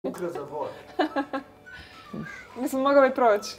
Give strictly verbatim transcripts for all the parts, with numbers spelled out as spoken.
Ukra za vod. Mislim, mogao bi proći.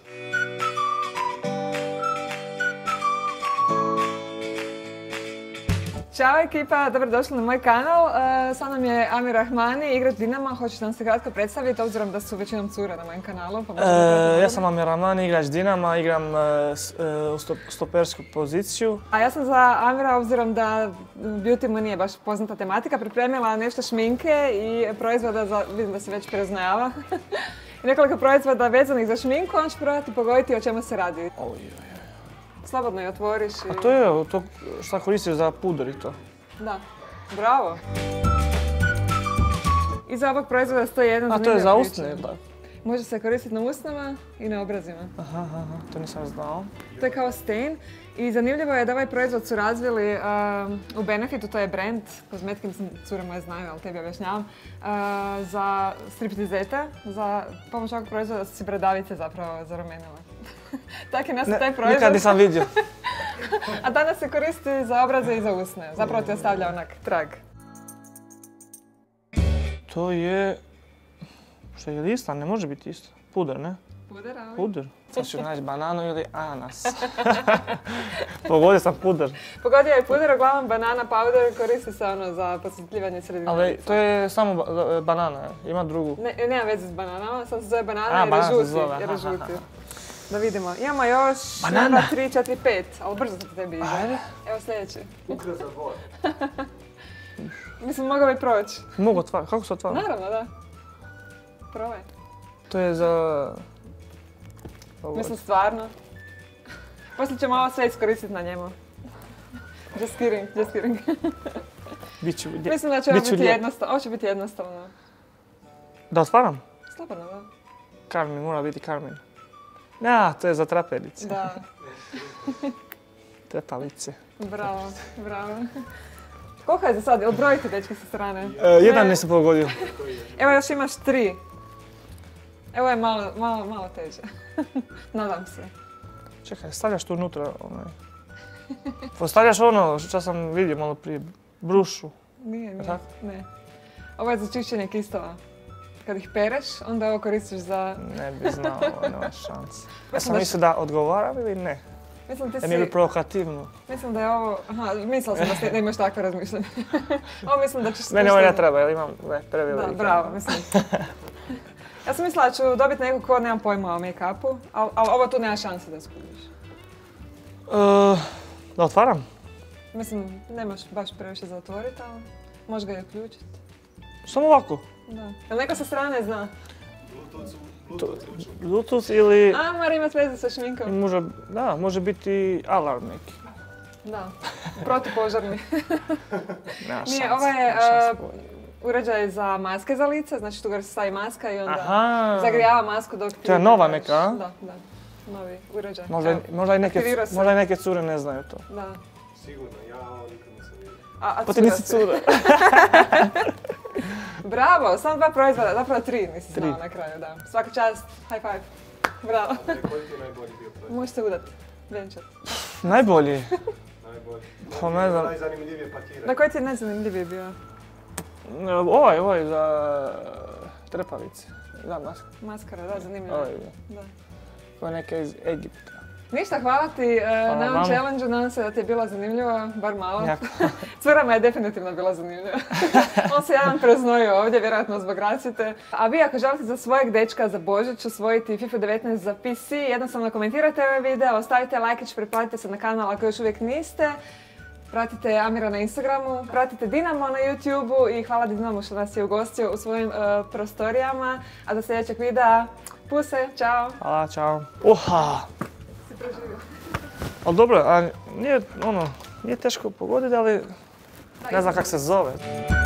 Ćao ekipa, dobrodošli na moj kanal. Sa nam je Amir Rahmani, igrač Dinama. Hoćeš nam se kratko predstaviti, obzirom da su većinom cure na mojem kanalu. Ja sam Amir Rahmani, igrač Dinama, igram u stopersku poziciju. A ja sam za Amira, obzirom da beauty mu nije baš poznata tematika, pripremila nešto šminke i proizvoda za, vidim da se već preznajava. I nekoliko proizvoda vezanih za šminku, on će probati pogoditi o čemu se radi. Slobodno je otvoriš i... A to je to šta koristiš za puder i to? Da. Bravo. Iza ovog proizvoda stoji jedan zanimljiv priča. A to je za priča. usne, da? Može se koristiti na usnama i na obrazima. Aha, aha, to nisam znao. To je kao stain i zanimljivo je da ovaj proizvod su razvili um, u Benefitu, to je brand, kozmetike, mislim, cure moje znaju, ali tebi objašnjavam, uh, za striptizete, za pomoć ovog proizvoda su si bradavice zapravo zarumenile. Tako je nastao taj proizvod. Nikad nisam vidio. A danas se koristi za obraze i za usne. Zapravo ti ostavlja onak trag. To je... Što je isto? Ne može biti isto. Puder, ne? Puder, ali? Puder. Sad ću naći bananu ili ananas. Pogodio sam puder. Pogodio je puder, uglavnom banana powder koristi se ono za posjetljivanje sredine. Ali to je samo banana, ima drugu. Ne, nema veze s bananama, sad se zove banana jer je žuti. Jer je žuti. Da vidimo. Imamo još jedna, tri, četiri, pet, ali brzo se tebi ide. Evo sljedeći. Ukra za vod. Mislim, mogao bi proći. Mogu otvarati, kako se otvara? Naravno, da. Probaj. To je za... Mislim, stvarno. Poslije ćemo ovo sve iskoristiti na njemu. Just kidding, just kidding. Biću, mislim da će ovo biti jednostavno. Ovo će biti jednostavno. Da otvaram? Slobodno, da. Karmin, mora biti Karmin. Ja, to je za traperice. Da. Trepalice. Bravo, bravo. Koliko je za sad? Odbrojite, dečki, sa strane. E, jedan nisam pogodio. Evo još imaš tri. Evo je malo, malo, malo teže. Nadam se. Čekaj, stavljaš tu unutra onaj... Postavljaš ono što sam vidio malo prije, brušu. Nije, nije, ne. Ovo je za čišćenje kistova. Kad ih pereš, onda ovo koristiš za... Ne bi znao, nema šanse. Ja sam mislio da odgovaram ili ne? Mislim ti si... Da mi je provokativno. Mislim da je ovo... Aha, mislila sam da, da imaš takve razmišljanje. Ovo mislim da ćeš... Mene ovo ne treba, jer imam prevelike. Da, bravo, mislim. Ja sam mislila da ću dobiti nekog ko nemam pojma o make-upu, ali ovo tu nema šanse da skupiš. Da otvaram? Mislim, nemaš baš previše za otvoriti, ali možeš ga i uključiti. Samo ovako? Da. Jel neko sa strane zna? Bluetooth ili... A, mora imati veze sa šminkom. Može, da, može biti alarm neki. Da, protupožarni. Nema šanse. Nije, ovo je uređaj za maske za lice, znači tu gore se stavi maska i onda zagrijava masku dok ti... To je nova neka, a? Da, da. Novi uređaj. Možda i neke cure ne znaju to. Da. Sigurno, ja ovo nikad nisam vidio. Pa ti nisi cura. Bravo, samo dva proizvoda, zapravo tri nisi znao na kraju, da. Svaka čast, high five. Bravo. Koji ti je najbolji bio proizvod? Možeš se udati, vjenčat. Najbolji? Najbolji. Pa ne znam. Najzanimljivije pakiranje. Da, koji ti je najzanimljiviji bio? Ovaj, ovaj za trepavice. Da, maskara. Maskara, da, zanimljivo. Ovaj, da. Kao neka iz Egipta. Ništa, hvala ti na ovom challenge-u, nadam se da ti je bilo zanimljivo, bar malo. Jako. Curama je definitivno bila zanimljiva. On se jedan preznojio ovdje, vjerojatno zbog rasvjete. A vi ako želite za svojeg dečka za Božić osvojiti FIFA devetnaest za P C, jednostavno komentirajte ovaj video, ostavite lajkić, pretplatite se na kanal ako još uvijek niste. Pratite Amira na Instagramu, pratite Dinamo na YouTubeu i hvala Dinamo što nas je ugostio u svojim uh, prostorijama. A do sljedećeg videa, puse, čao! Hvala, čao. Uha! Si preživio. Ali dobro, a nije, ono, nije teško pogoditi, ali ne znam kak se zove.